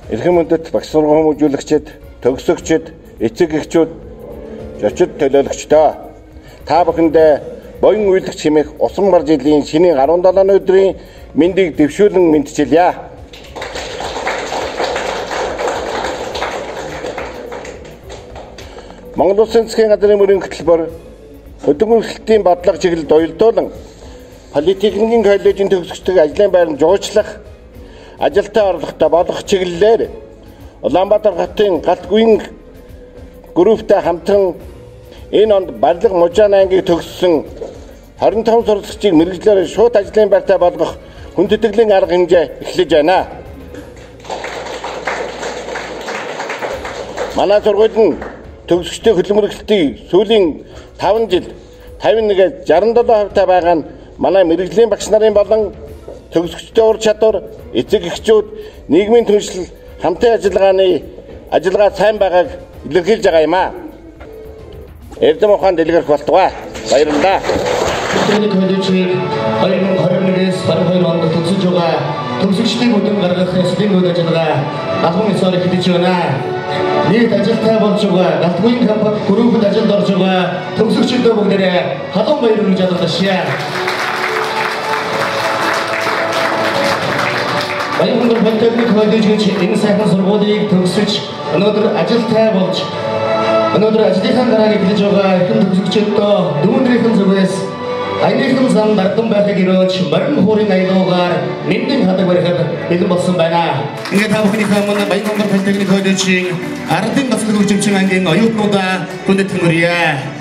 Эрхэм үндэт багш сургууль хүмүүжүүлэгчид, төгсөгчид, эцэг эхчүүд, зочид төлөөлөгчдөө та бүхэндээ буян үйлдэх чимээх усан бар жилийн шинийн 17 өдрийн мэндийг дэвшүүлэн мэдчилье. Монгол Улсын засгийн газрын мөрийн хөтөлбөр хөдөлгөөнөлтийн бодлого чиглэлд уялдуулан политикийн коллежийн төгсөгчдийн ажлын байранд жуучлах, ажилтаа орлоготой болох чиглэлээр Улаанбаатар хотын галт гүйн групптэй хамтран энэ онд барилга мужаан ангийг төгссөн 25 сурвалжчийг мэргэжлээр шууд ажлын байртаа болгох хүндэтгэлийн арга хэмжээ эхлэж байна. Манай сургууль нь төгсөгчдийн хөдөлмөрлөлтийн сүүлийн 5 жил 51-ээс 67% байгаа нь манай мэргэжлийн багш нарын болон төгсөгчдийн ур чадвар, эцэг эхчүүд, нийгмийн түншлэл, хамтын ажиллагаа сайн байгааг илэрхийлж байгаа юм аа. Эрдэм ухаан дэлгэрэх болтугай. Баярлалаа. Тэний коллежийг 2021-с 22 онд төгсөж байгаа төгсөгчдийн өдөр гаргах эслийн үйл ажиллагаа албан ёсоор эхэлж байна. Нийт ажилтай болж байгаа галтгүйн компани группт ажилд орж байгаа төгсөгчдөө бүгдээрээ халуун баяр хүргэж чадлаашаа. Баянгар политехник коллежийн энэ сайхан сургуулийг төгсөж өнөөдөр ажилтай болж өнөөдөр ажлынхаа дарааг эхлэж байгаа эрхэм төгсөгчдөө дүүнрийнхэн зүгээс аяныхан зам дардан байхыг өрөөж морин хуурын аялуугаар мэндийн хадаг барихад бэлэн болсон байна. Ингээд та бүхнийхээ өмнө Баянгар политехник коллежийн ардын гаслаг хөгжимчин ангийн оюутнуудаа хүндэт хүргье.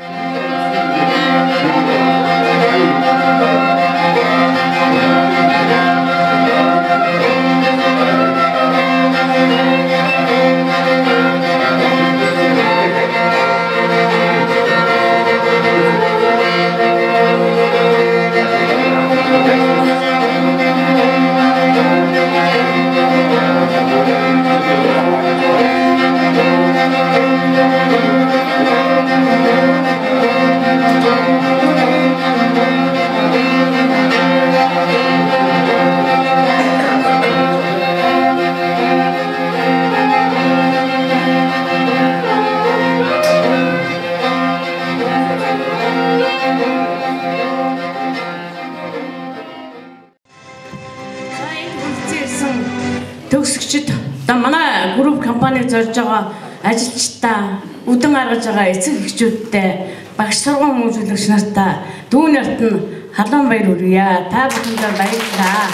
Төгсөгчд одоо манай групп компаниг зорж байгаа ажилчдаа үдэн гаргаж байгаа эцэг эхчүүдтэй багш сургууль хүмүүжүүлэгч нартай дүү нарт нь халуун баяр хүргье. Та бүхэндээ баярлалаа.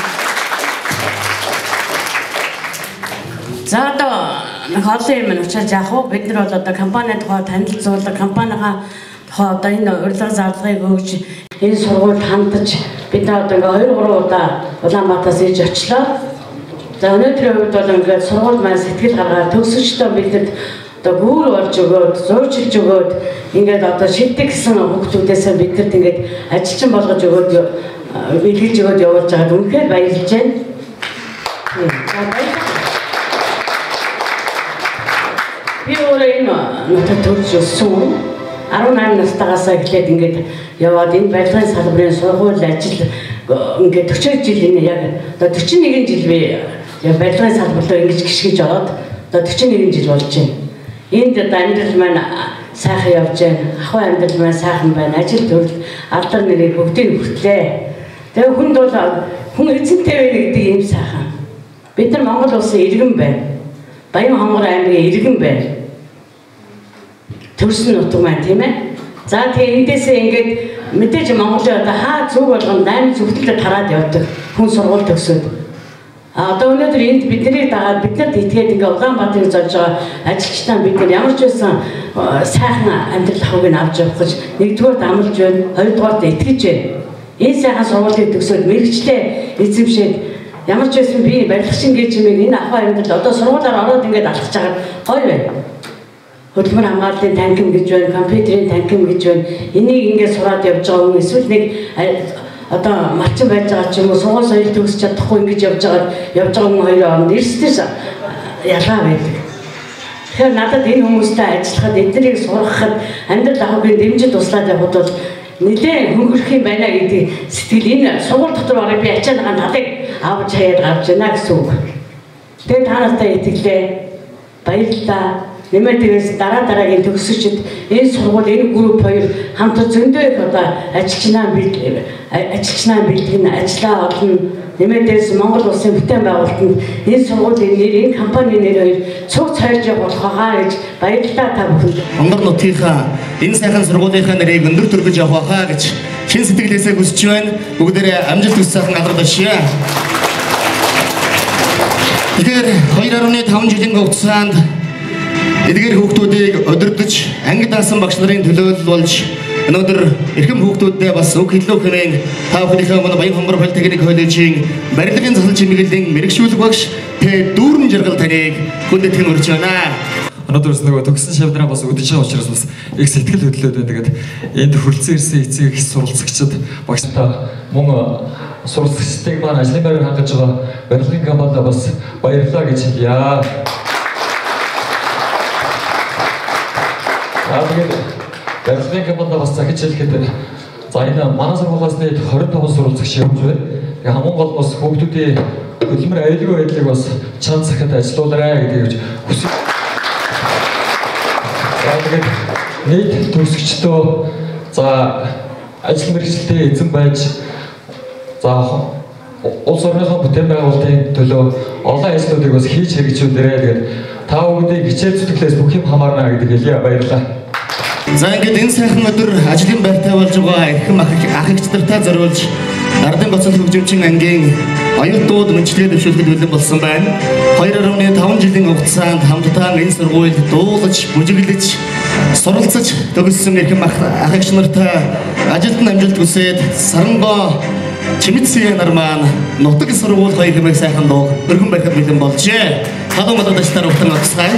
За одоо нэг олон юм уучаад яах вэ? Бид нар бол одоо компани тухай танилцуулга, компанийгаа тухай одоо энэ урилга зарлагыг өгч энэ сургуульд хандаж бид нар одоо 2-3 удаа Улаанбаатараас ирж очлоо. За өнөөдрийн үед бол ингээд сургууль маань сэтгэл гаргаад төгсөгчдөө бидэд одоо гүүр болж өгөөд, зурчилж өгөөд ингээд одоо шилдэг гэсэн хүүхдүүдээсээ бидэд ингээд ажилчин болгож өгөөд бэлгэж өгөөд явуулж байгаад үнэхээр баярлж байна. Би өөрөө энэ нутаг төрж өссөн 18 настайгаас эхлээд ингээд яваад энэ барилгын салбарын сургууль ажил ингээд 40 жил энэ яг одоо 41 жил би барилгын салбарлаа ингэж гიშгэж ороод одоо 41 жил болж байна. Энд амьдрал маань сайхан явж байна. Ахуй амьдрал маань сайхан байна. Ажил төрөл алдар нэрийг бүгдийг хүртлээ. Тэгээ хүнд бол хүн эзэнтэй байна гэдэг юм сайхан. Бид нар Монгол улсын иргэн байна. Баян хонгор аймгийн иргэн байна. Төрсөн нутаг маань тийм ээ. За тэгээ эндээсээ ингээд мэдээж Монголын одоо хаа зүг болгоно 8 зүгтэлд тараад явдаг хүн сургууль төгсөөд. Одоо өнөөдөр энд бидний дагаад биднэрт итгээд ингээ Улаанбаатарыг зорж байгаа ажилчдаа бид нар ямар ч байсан сайхан амьдрал ахуйг авч явах гэж нэгдүгээрт амлаж байна, хоёрдугаарт итгэж байна. Энэ сайхан сургуулийг төгсөөд мэргэжлээ эзэмшээд ямар ч байсан би барилгачин гэж юм энэ ахуй амьдрал одоо сургуулиар ороод ингээд алхаж байгаа гоё байна. Хөдөлмөр хамгааллын танхим гэж байна, компьютерийн танхим гэж байна. Энийг ингээд сураад явж байгаа хүн эсвэл нэг одоо малчин байж байгаа ч юм уу сургууль соёл төгсөж чадахгүй ингэж явж байгаа хүн хоёрын хооронд эрсдэл ялгаа байдаг. Тэгэхээр надад энэ хүмүүстэй ажиллахад эднийг сургахад амьдрал ахуйг дэмжиж туслаад явхад бол нэлээд хөнгөрөх юм байна гэдэг сэтгэл энэ сургууль дотор орой би ачаалгаа талыг авч хаяад гарч байна гэсэн үг. Тэгээд та нартай итгэлээ баярлалаа. Нэмээд дээрээс дараагийн төгсөгчд энэ сургууль энэ групп хоёр хамтар зөндөө их одоо ажилчнаа бэлтгэн ажиллаа олно. Нэмээд дээрээс Монгол улсын бүтээн байгуулалтанд энэ сургуулийн нэр, энэ компани нэр хоёр цуг цайрж явах болхоо гэж баярлалаа та бүхэнд. Монгол нутгийнхаа энэ сайхан сургуулийнхаа нэрийг өндөр төргөж явах байхаа гэж чин сэтгэлээсээ хүсэж байна. Бүгдээрээ амжилт хүсэж сайхан алга тушья. Тэгэхээр 2.5 жилийн хугацаанд эдгээр хүүхдүүдийг удирдах анги даасан багш нарын төлөөлөл болж өнөөдөр эрхэм хүүхдүүддээ бас үг хэллүү хэмээн та бүхнийхээ өмнө Баянхонгор Политехник коллежийн барилгын засал чимэглэлийн мэрэгшүүлэг багш Т. Дүүрэн Жаргал таныг хүндэтгэн урьж байна. Өнөөдөр нөгөө төгссөн шавдраа бас үдэж байгаа учраас бас их сэтгэл хөдлөлөөд байна. Тэгээд энд хүрэлцэн ирсэн эцэг их суралцагчид багштай мөн суралцагчдыг маань ажлын байраар хангаж байгаа барилгын компанид бас баярлалаа гэж хэлье. Тэгээд барилгын компанид бас захиж хэлэхэд за энэ манай сургуулиас нийт 25 суралцагч явж байна. Тэгээд хамгийн гол бас хүүхдүүдийн хөдөлмөр аюулгүй байдлыг бас чанар захиад ажилуулаарай гэдгийг хүсэж. Тэгээд нийт төгсөгчдөө за ажил мэргэжилтэд эзэн байж за улс орныхон бүтээн байгуулалтын төлөө олон ажлуудыг бас хийж хэрэгжүүлээрэй. Тэгээд та бүхэндээ хичээл зүтгэлээс бүх юм хамаарна гэдэг хэлье. Баярлалаа. За ингээд энэ сайхан өдөр ажлын байртай болж байгаа эрхэм ах эгч нартай зориулж Ардын Бацал хөгжимчин ангийн оюутнууд мэнчилгээ дэвшүүлэхэд бэлэн болсон байна. 2.5 жилийн хугацаанд хамтдаа энэ сургуульд дуулаж, бүжиглэж, суралцаж төгссөн эрхэм ах эгч нартай ажилд амжилт хүсээд Сарангоо Чимэцгийн нар маань нутаг сургууль хоёр хэмээх сайхан дуу өргөн барихад бэлэн болжээ. Халуун мододчлаар ухтан оцгай.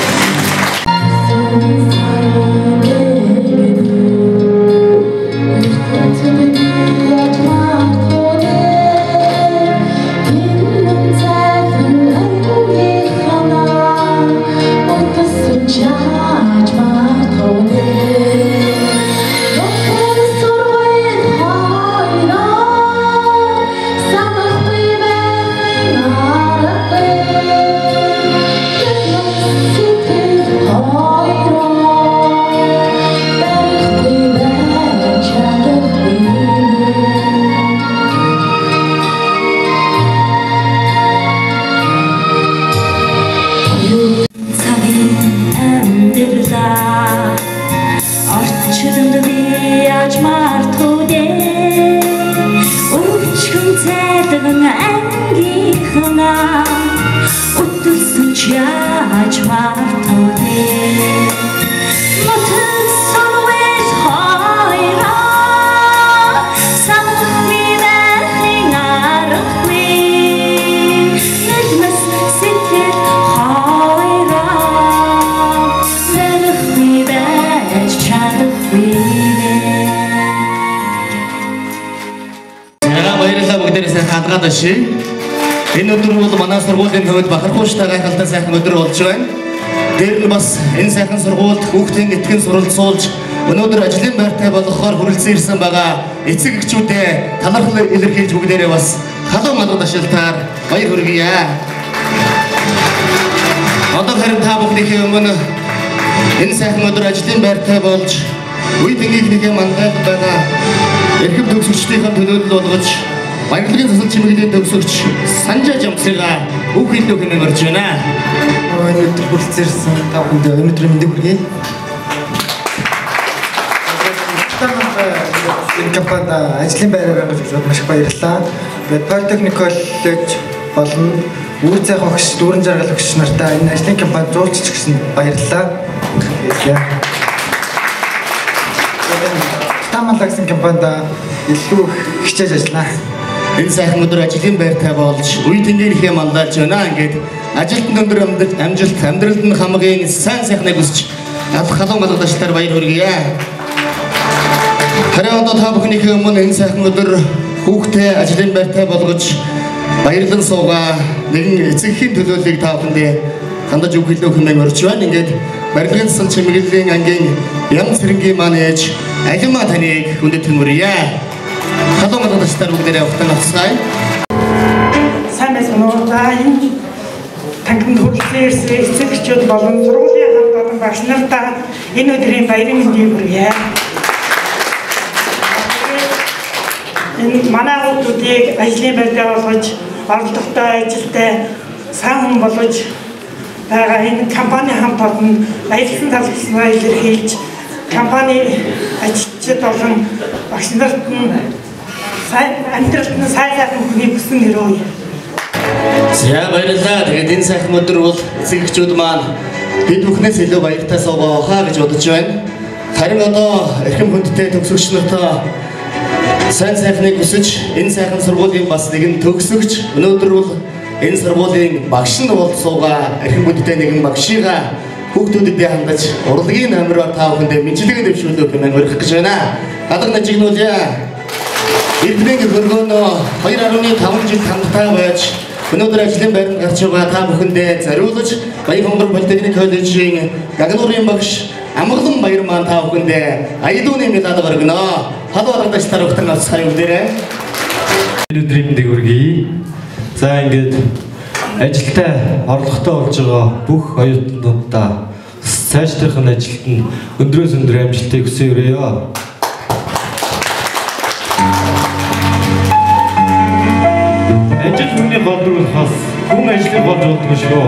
Энэ өдөр бол манай сургуулийн хувьд бахархууштай гайхалтай сайхан өдөр болж байна. Дээр нь бас энэ сайхан сургуульд хүүхдийн итгэн суралцуулж өнөөдөр ажлын байртай болгохоор хүрэлцэн ирсэн байгаа эцэг эхчүүдээ талархал илэрхийлж бүгдээрээ бас халуун малгай ташаалтаар баяр хүргье. Одоо харин та бүхнийхээ өмнө энэ сайхан өдөр ажлын байртай болж үе тэнгийнхнийхээ мандат байгаа эрхэм төгсөгчдийн төлөөлөл болгож Баярлагын засал чимэглэлийн төгсөгч Санжаа Жамсыгаа үг хэллүү хэмээн орж байна. Өнөөдөр хүрэлцэн та бүхэнд өнөөдрийн мэндийг хүргэе. Энэ компанид ажлын байраар гаргаж ирсэн маш их баярлалаа. Тэгээд Политехник коллеж болон үр цайхан багш Дүүрэн Жаргал багш нартай энэ ажлын компанид зуулчих гэсэн баярлалаа. Тамалагсан компанид илүү хичээж ажиллана. Энэ сайхан өдөр ажлын байртай болж үе тэнгийнхээ мандалж байна. Ингээд ажилтны өндөр амжилт амьдралд нь хамгийн сайн сайхныг хүсэж халуун малгай ташаалтаар баяр хүргье. Харин одоо та бүхнийхээ өмнө энэ сайхан өдөр хүүхдээ ажлын байртай болгож баярлан суугаа нэгэн эцэгхийн төлөөллийг та бүхэндээ хандаж үг хэллүү хэмээн орж байна. Ингээд барилгын засал чимэглэлийн ангийн янз хэргийн маань ээж Алима таныг хүндэтгэн хүргье. Халуун малгай ташаалтаар бүгдээрээ ухтан авцгаая. Сайн байна уу? За энэ ирсэн эцэг эхчүүд болон сургуулийн хамт олон багш нартаа энэ өдрийн баярын мэндийг хүргье. Энэ манай хүүхдүүдийг ажлын байртаа болгож, оролдохтой ажилтай сайн хүн болгож байгаа энэ компани хамт олон баярлсан талбараа илэрхийлж, компани ажилчид болон багш нарт амьдралд нь сайхан хүний бүсэн нэрөө. За баярлалаа. Тэгээд энэ сайхан өдөр бол эцэг эхчүүд маань бид бүхнээс илүү баяртай суугаа гэж бодож байна. Харин одоо эрхэм хүндтэй төгсөгч нартай сайн сайхныг хүсэж энэ сайхан сургуулийн бас нэгэн төгсөгч өнөөдөр бол энэ сургуулийн багш нь бол суугаа эрхэм хүндтэй нэгэн багшигаа хүүхдүүдэд хандаж урлагийн номероор та бүхэндээ мэдлэг дэвшүүлэх хэмээн урих гэж байна. Алга нажигнуулъя. Эднийг хөргөнөө 2.5 жил хамтдаа байж өнөөдөр ажлын байранд гарч байгаа та бүхэндээ зориулж Баянхонгор политехник коллежийн гагнуурын багш Амгалан баяр маань та бүхэндээ аюулны медаль өргөнө. Халуурагч тархтан авцгай үлдээрэй. Өдрийн мэндийг хүргэе. За ингээд ажилдаа орлоготой болж байгаа бүх оюутнуудаа сайжрах нь ажилд нь өндрөөс өндөр амжилтыг хүсье өрөөё. Ажил хүний болдгоохоос хүн ажлыг болж болдгоо шүү.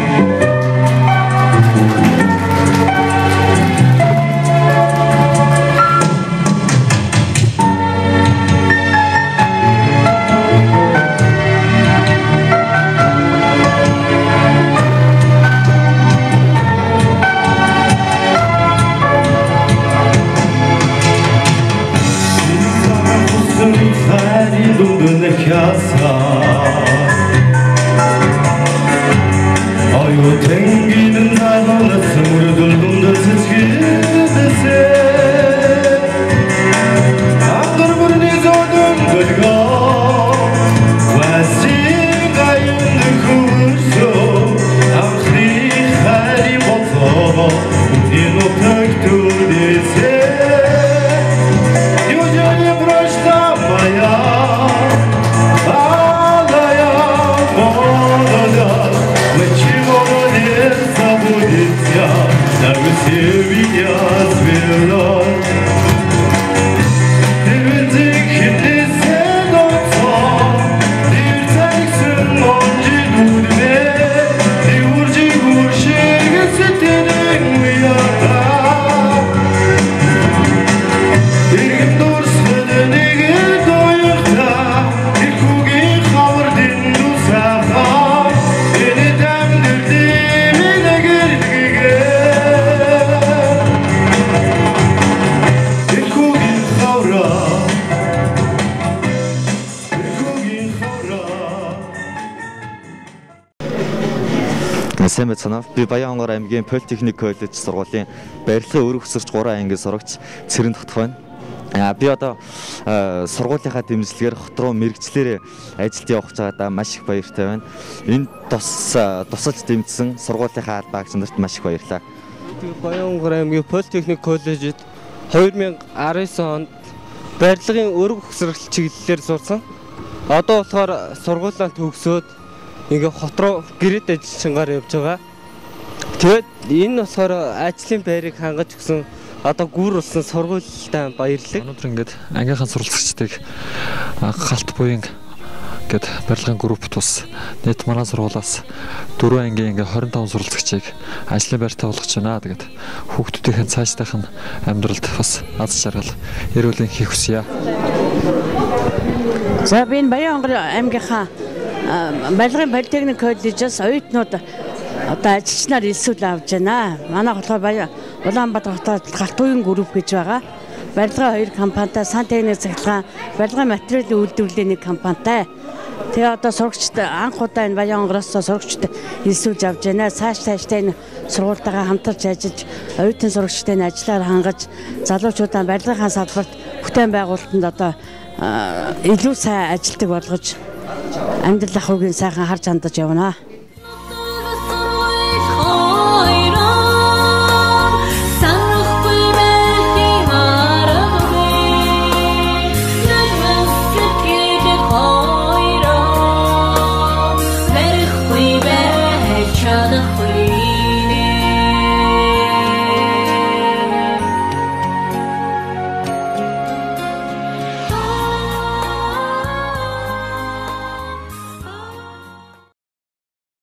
Сайн байцгаана. Би Баянхонгор аймгийн Политехник коллеж сургуулийн барилгын өргөх өсөрч 3 ангийн сурагч Цэрэн Тогтхон байна. Би одоо сургуулийнхаа дэмжлэгээр хот руу мэрэгчлэрээ ажилд явах гэж байгаадаа маш их баяртай байна. Энэ тусалж дэмжсэн сургуулийнхаа албаагч нарт маш их баярлалаа. Баянхонгор аймгийн Политехник коллежид 2019 онд барилгын өргөх өсөрч чиглэлээр сурсан. Одоо болохоор сургуулаа төгсөөд ингээ хот руу гэрээд ажиллашингаар явж байгаа. Тэгээд энэ болохоор ажлын байрыг хангаж өгсөн одоо гүр болсон сургуультай баярлалаа. Өнөөдөр ингээд ангийнхаа суралцагчдыг галт буян гэд барилгын групп тус нийт манай сургуулаас 4 ангийн ингээ 25 суралцагчийг ажлын байртаа болгож байна. Тэгээд хүүхдүүдийн цаашдах нь амьдралд бас аз жаргал эрүүлийн хийх хүсье. За би Баянхонгор аймгийнхаа барилгын политехник коллежээс оюутнууд одоо ажилчнаар элсүүл авж байна. Манай болохоор Улаанбаатар хотод галт буян групп гэж байгаа. Барилгын 2 компанитай, сантехник цахилгаан, барилгын материалын үйлдвэрлэлийн 1 компанитай. Тэгээ одоо сурагчд анх удаа энэ Баянхонгороос сурагчд элсүүлж авж байна. Цаашдаа энэ сургуультайгаа хамтарч ажиллаж, оюутан сурагчдын ажлаар хангаж, залуучуудаа барилгын салбарт бүтээн байгуулалтанд одоо илүү сайн ажилтг болгож амьдрал ахуйг сайхан харж хандаж явна. 着的回忆。